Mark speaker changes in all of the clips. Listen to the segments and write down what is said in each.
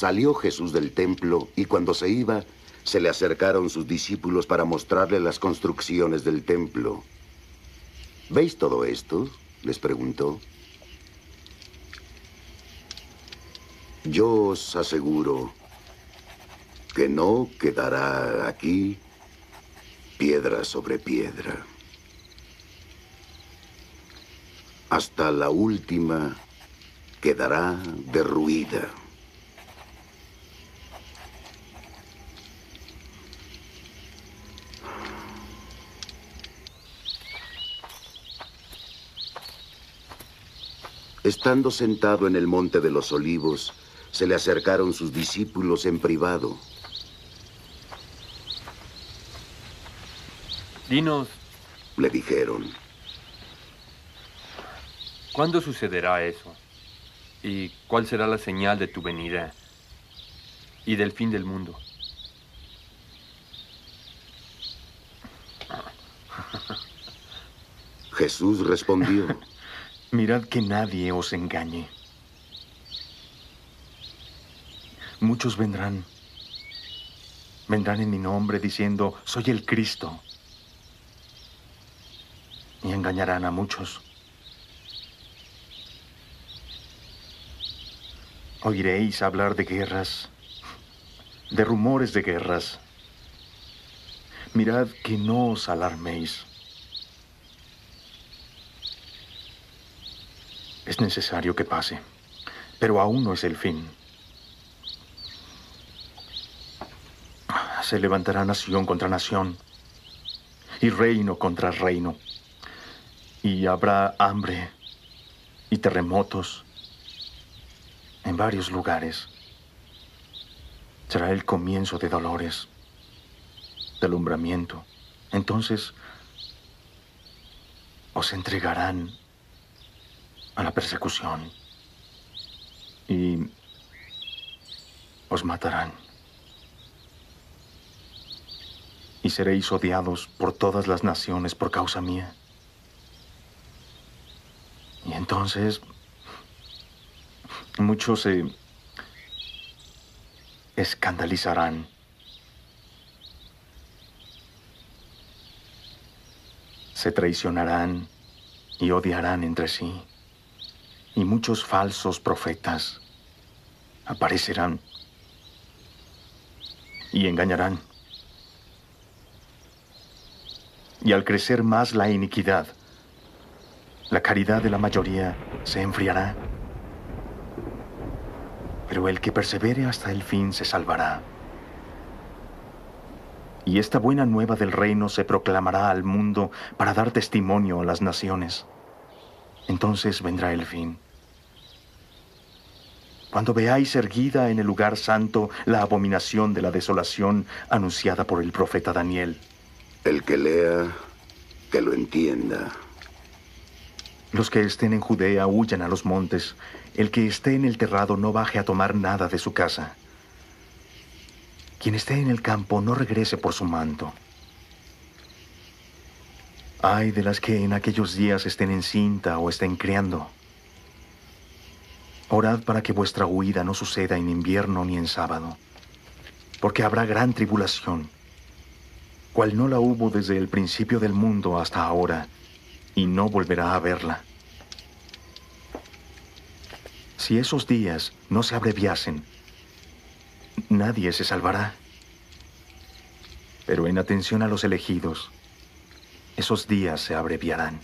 Speaker 1: Salió Jesús del templo y cuando se iba, se le acercaron sus discípulos para mostrarle las construcciones del templo. ¿Veis todo esto?, les preguntó. Yo os aseguro que no quedará aquí piedra sobre piedra. Hasta la última quedará derruida. Estando sentado en el monte de los Olivos, se le acercaron sus discípulos en privado.
Speaker 2: Dinos,
Speaker 1: le dijeron,
Speaker 2: ¿cuándo sucederá eso? ¿Y cuál será la señal de tu venida y del fin del mundo?
Speaker 1: Jesús respondió,
Speaker 3: mirad que nadie os engañe. Muchos vendrán en mi nombre diciendo, soy el Cristo. Y engañarán a muchos. Oiréis hablar de guerras, de rumores de guerras. Mirad que no os alarméis. Es necesario que pase, pero aún no es el fin. Se levantará nación contra nación, y reino contra reino. Y habrá hambre y terremotos en varios lugares. Será el comienzo de dolores, de alumbramiento. Entonces os entregarán a la persecución y os matarán. Y seréis odiados por todas las naciones por causa mía. Y entonces muchos se escandalizarán. Se traicionarán y odiarán entre sí. Y muchos falsos profetas aparecerán y engañarán. Y al crecer más la iniquidad, la caridad de la mayoría se enfriará. Pero el que persevere hasta el fin se salvará. Y esta buena nueva del reino se proclamará al mundo para dar testimonio a las naciones. Entonces vendrá el fin. Cuando veáis erguida en el lugar santo la abominación de la desolación anunciada por el profeta Daniel.
Speaker 1: El que lea, que lo entienda.
Speaker 3: Los que estén en Judea huyan a los montes. El que esté en el terrado no baje a tomar nada de su casa. Quien esté en el campo no regrese por su manto. Ay de las que en aquellos días estén encinta o estén criando. Orad para que vuestra huida no suceda en invierno ni en sábado, porque habrá gran tribulación, cual no la hubo desde el principio del mundo hasta ahora, y no volverá a verla. Si esos días no se abreviasen, nadie se salvará. Pero en atención a los elegidos, esos días se abreviarán.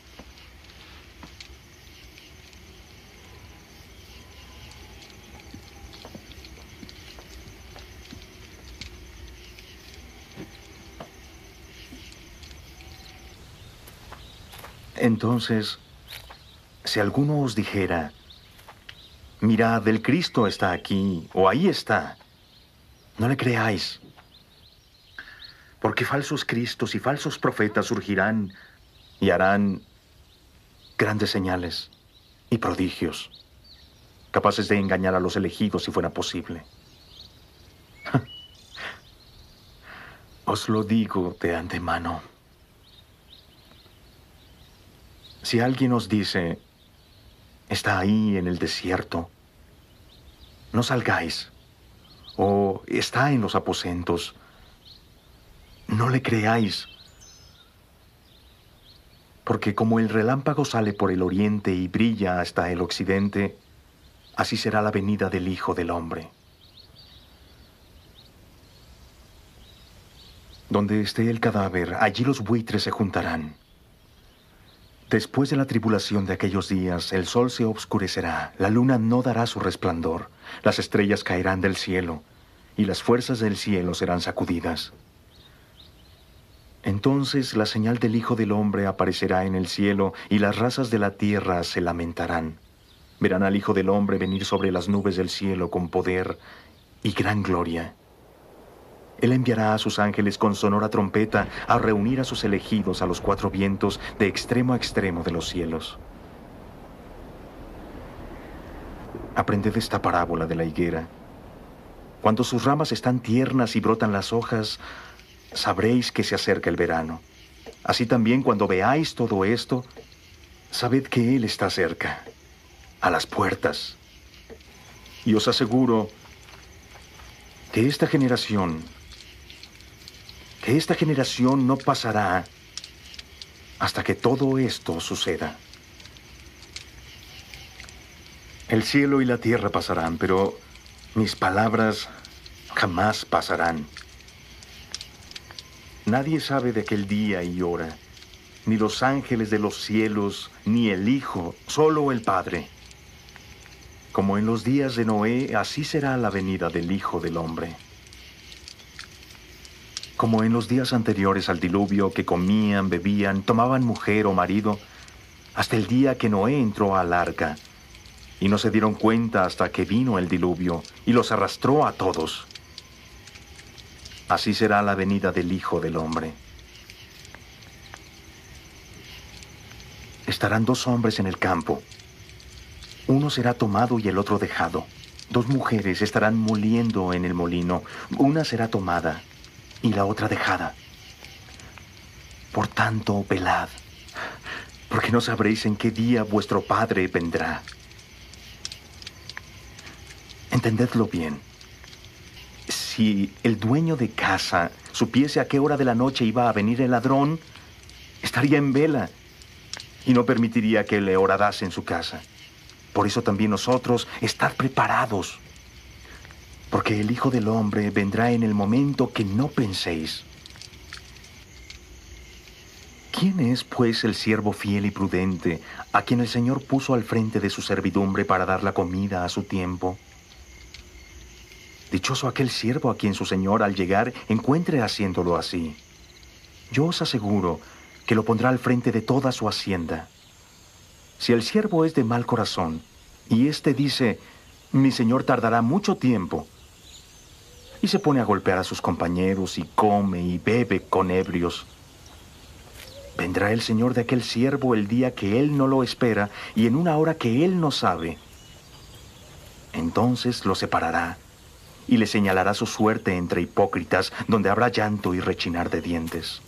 Speaker 3: Entonces, si alguno os dijera, mirad, el Cristo está aquí, o ahí está, no le creáis. Porque falsos cristos y falsos profetas surgirán y harán grandes señales y prodigios, capaces de engañar a los elegidos si fuera posible. Os lo digo de antemano. Si alguien os dice, está ahí en el desierto, no salgáis. o está en los aposentos. No le creáis, porque como el relámpago sale por el oriente y brilla hasta el occidente, así será la venida del Hijo del Hombre. Donde esté el cadáver, allí los buitres se juntarán. Después de la tribulación de aquellos días, el sol se obscurecerá, la luna no dará su resplandor, las estrellas caerán del cielo, y las fuerzas del cielo serán sacudidas. Entonces la señal del Hijo del Hombre aparecerá en el cielo, y las razas de la tierra se lamentarán. Verán al Hijo del Hombre venir sobre las nubes del cielo con poder y gran gloria. Él enviará a sus ángeles con sonora trompeta a reunir a sus elegidos a los cuatro vientos de extremo a extremo de los cielos. Aprended esta parábola de la higuera. Cuando sus ramas están tiernas y brotan las hojas, sabréis que se acerca el verano. Así también cuando veáis todo esto, sabed que Él está cerca, a las puertas. Y os aseguro que esta generación no pasará hasta que todo esto suceda. El cielo y la tierra pasarán, pero mis palabras jamás pasarán. Nadie sabe de aquel día y hora, ni los ángeles de los cielos, ni el Hijo, solo el Padre. Como en los días de Noé, así será la venida del Hijo del Hombre. Como en los días anteriores al diluvio, que comían, bebían, tomaban mujer o marido, hasta el día que Noé entró al arca, y no se dieron cuenta hasta que vino el diluvio, y los arrastró a todos. Así será la venida del Hijo del Hombre. Estarán dos hombres en el campo. Uno será tomado y el otro dejado. Dos mujeres estarán moliendo en el molino. Una será tomada y la otra dejada. Por tanto, velad, porque no sabréis en qué día vuestro Padre vendrá. Entendedlo bien. Si el dueño de casa supiese a qué hora de la noche iba a venir el ladrón, estaría en vela y no permitiría que le horadase en su casa. Por eso también nosotros, estad preparados, porque el Hijo del Hombre vendrá en el momento que no penséis. ¿Quién es, pues, el siervo fiel y prudente a quien el Señor puso al frente de su servidumbre para dar la comida a su tiempo? Dichoso aquel siervo a quien su Señor al llegar encuentre haciéndolo así. Yo os aseguro que lo pondrá al frente de toda su hacienda. Si el siervo es de mal corazón, y éste dice, mi señor tardará mucho tiempo, y se pone a golpear a sus compañeros, y come y bebe con ebrios, vendrá el señor de aquel siervo el día que él no lo espera, y en una hora que él no sabe. Entonces lo separará, y le señalará su suerte entre hipócritas, donde habrá llanto y rechinar de dientes.